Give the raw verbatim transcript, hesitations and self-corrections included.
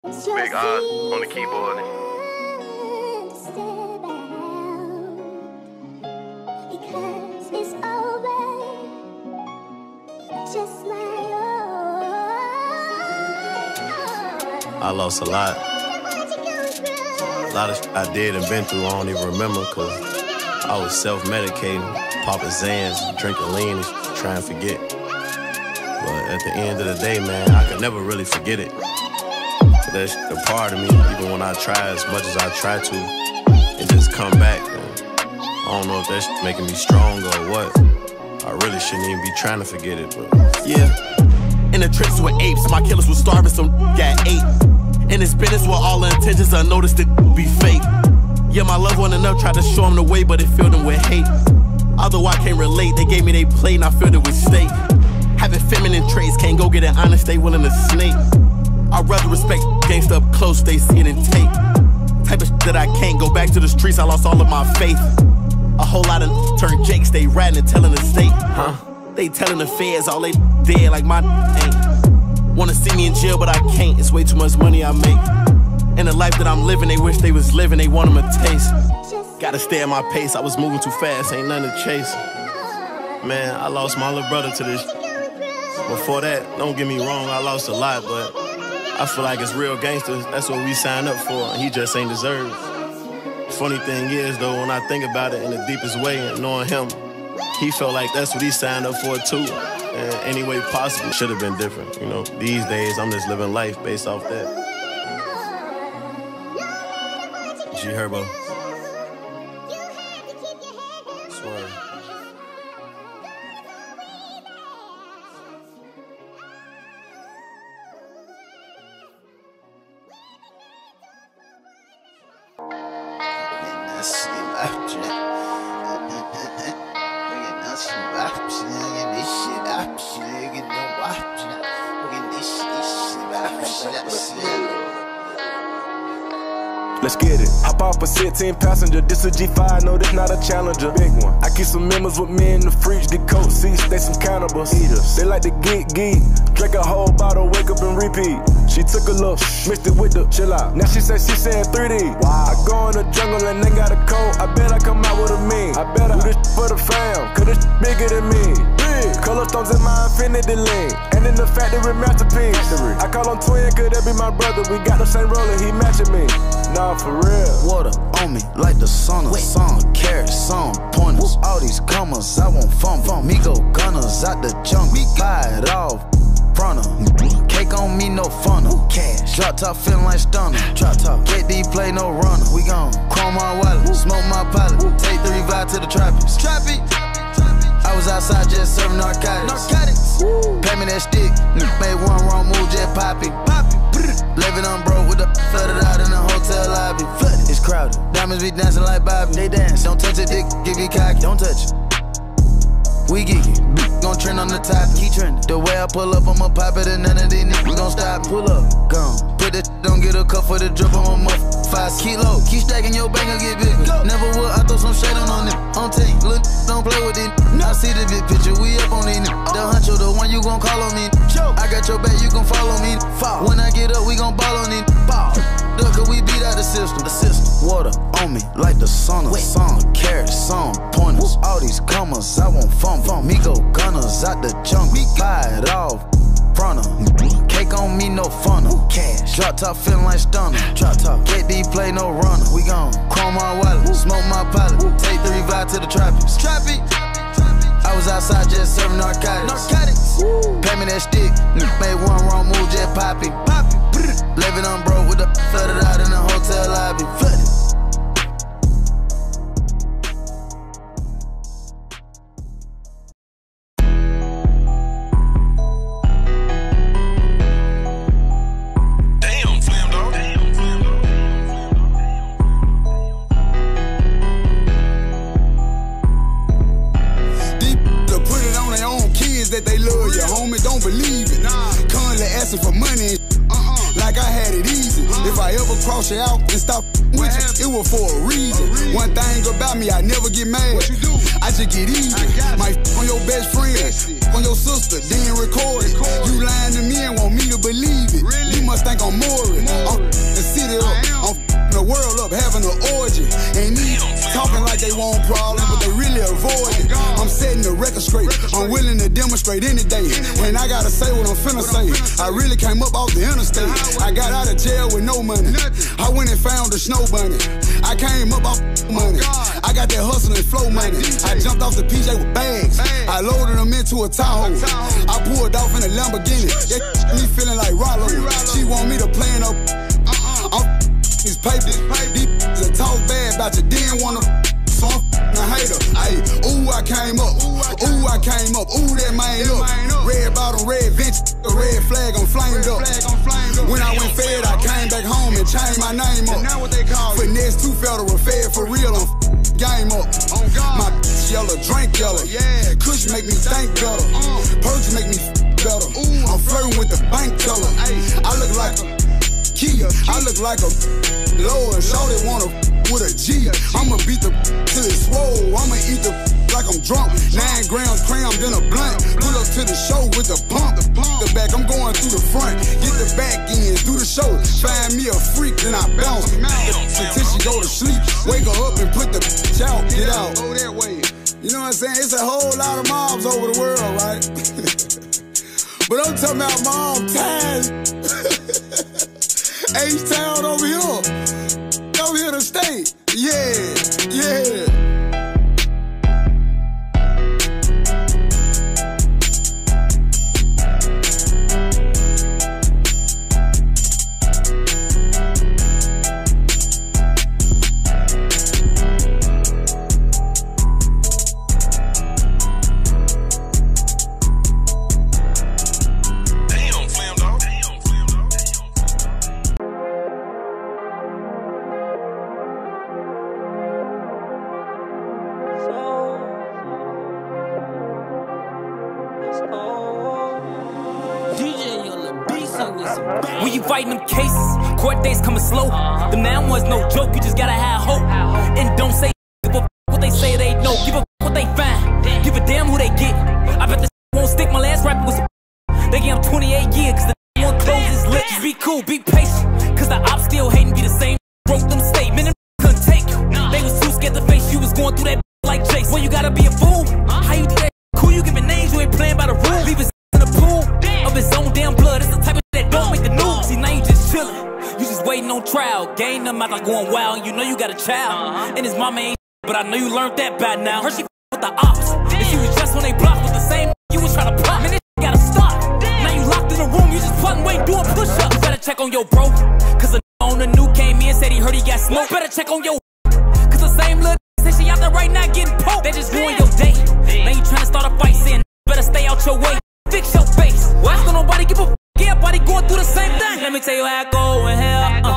Big Oz on the keyboard. I lost a lot. A lot of shit I did and been through, I don't even remember, cause I was self-medicating, popping Zans, drinking lean, and trying to forget. But at the end of the day, man, I could never really forget it. But that's a part of me, even when I try as much as I try to, it just come back. And I don't know if that's making me stronger or what. I really shouldn't even be trying to forget it, but yeah. In the trenches with apes, my killers was starving, some got ate. In this business where all the intentions unnoticed, it be fake. Yeah, my loved one enough tried to show them the way, but it filled them with hate. Although I can't relate, they gave me they plate and I filled it with steak. Having feminine traits, can't go get it honest, they willing to snake. I'd rather respect gangsta up close, they see it in tape. Type of shit that I can't go back to the streets, I lost all of my faith. A whole lot of turned jakes, they ratting and telling the state. Huh? They telling the feds all they dead like my ain't. Wanna see me in jail, but I can't. It's way too much money I make. And the life that I'm living, they wish they was living, they want them a taste. Gotta stay at my pace, I was moving too fast, ain't nothing to chase. Man, I lost my little brother to this. Before that, don't get me wrong, I lost a lot, but I feel like it's real gangsters, that's what we signed up for, and he just ain't deserved. Funny thing is, though, when I think about it in the deepest way, and knowing him, he felt like that's what he signed up for too. And any way possible, should have been different. You know, these days I'm just living life based off that. G Herbo. Swear. Let's get it. Hop off a sixteen passenger. This a G five, no, this not a Challenger. Big one. I keep some members with me in the fridge. The coat seats, they some cannibals. Eaters. They like to geek, geek. Drink a whole bottle, wake up and repeat. She took a look, mixed it with the chill out. Now she say she saying three D. Wow. I go in the jungle and they got a coat. I bet I come out with a mean. I bet I do this for the fam, cause this bigger than me. Big. Color stones in my infinity lane. And in the factory masterpiece. I call him twin, could that be my brother? We got the same roller, he matching me. Nah, for real. Water on me like the sauna. Some carrots, some pointers. Woo. All these commas, I want fun. Fun. Me go gunners out the junk. Me buy it off. Front of cake on me, no funnel. Cash. Drop top feeling like stunner. Drop top. K D play no runner. We gon' chrome my wallet. Woo. Smoke my pilot. Woo. Take the revive to the trappies. Trappy. I was outside just serving narcotics. Narcotics. Woo. Pay me that stick. Made one wrong move, just poppy. Poppy. Living on broke with the flooded out in the hotel lobby. Flooded. It's crowded. Diamonds be dancing like Bobby. They dance. Don't touch it, dick. Give you cocky. Don't touch it. We geeky. Gon' trend on the top. Keep trending. The way I pull up, I'ma pop it, and none of these niggas gon' stop. Pull up. Gone. Put that don't get a cup for the drip on my mother. Five kilo. Keep stacking your bank and get bigger. Go. Never would. I throw some shade on on it. On tape. Look, don't play with it. I see the big picture. We up on it. The huncho, the one you gon' call on me. I got your back, you gon' follow me. Fall. When I get up, we gon' ball on it. Ball. Look, cause we beat out the system. The system. Water on me like the sauna. Some carrots, some pointers. Woo. All these commas, I want fun. fun. Me go gunners out the junk. Me buy it off. Front of cake on me, no funnel. Cash. Drop top feeling like stunner. Drop top. K D play no runner. We gon' chrome my wallet. Woo. Smoke my pilot. Woo. Take the revive to the trappies. Trappy. I was outside just serving narcotics. Narcotics. Woo. Pay me that stick. Made one wrong move, just poppy. Poppy. Living on broke with the flooded out in the hotel lobby. Flooded. That they love you, homie, don't believe it. Nah. Currently asking for money, uh-uh. like I had it easy. Uh-huh. If I ever cross you out and stop with you, it was for a reason. a reason. One thing about me, I never get mad. What you do? I just get easy. Might f on your best friend, on your sister, then record it. You lying to me and want me to believe it. Really? must think I'm Maury. I'm the city up, I'm the world up, having an orgy. And these talking like they want problems, but they really avoid it. I'm setting the record straight, I'm willing to demonstrate any day. And I gotta say what I'm finna say. I really came up off the interstate. I got out of jail with no money. I went and found a snow bunny. I came up off money. I got that hustle and flow money. I jumped off the P J with bags. I loaded them into a Tahoe. I pulled off in a Lamborghini. That me feeling like Rollo. She want me to play in up. I'm these papers. These a talk bad about you. Didn't wanna. So I'm a hater. Ayy, ooh, I came up. Ooh, I came up. Ooh, that man up. Red bottom, red bench, a red flag, I'm flamed up. When I went fed, I came back home and changed my name up. Finesse two federal, fed for real, I'm game up. My yellow, drink yellow. Kush make me think better. Purge make me better. I'm flirting with the bank teller. I look like a Kia. I look like a Lord. Shorty wanna with a G. I'ma beat the till it's swole. I'ma eat the like I'm drunk. Nine grams crammed in a blunt. Pull up to the show with the pump. The back, I'm going through the front. Get the back in through the show. Find me a freak, then I bounce until she go to sleep. Wake her up and put the bitch out. Get out. Go that way. You know what I'm saying? It's a whole lot of mobs over the world, right? But I'm talking about mom time. H-Town over here. Over here to stay. Yeah, yeah. When you fighting them cases, court days coming slow. Them now ones no joke, you just gotta have hope. And don't say give a what they say they know. Give a what they find. Give a damn who they get. I bet the won't stick. My last rapper was a they gave him twenty-eight years cause the won't close his lips. Just be cool, be patient. Cause the ops still hating be the same. Wrote them statement and couldn't take you. They was too scared to face you was going through that like Jason. Well, you gotta be a fool. How you do that? Cool, you giving names, you ain't playing by the rules. Leave his in the pool of his own damn blood. It's the type of that don't make the news. See, now you just chillin'. You just waiting on trial. Gain them out like going wild. You know you got a child. And his mama ain't but I know you learned that by now. Her she with the ops. And she was just when they blocked with the same you was trying to pop. Man, this gotta stop. Now you locked in a room. You just plotting, waiting, doing push-ups. You better check on your bro. Cause the on the new came in, said he heard he got smoked. Better check on your cause the same little said she out there right now getting poked. They just ruin your day. Now you trying to start a fight saying better stay out your way. Fix your face. Why don't nobody give a f***? Everybody going through the same thing. Let me tell you how I go in hell.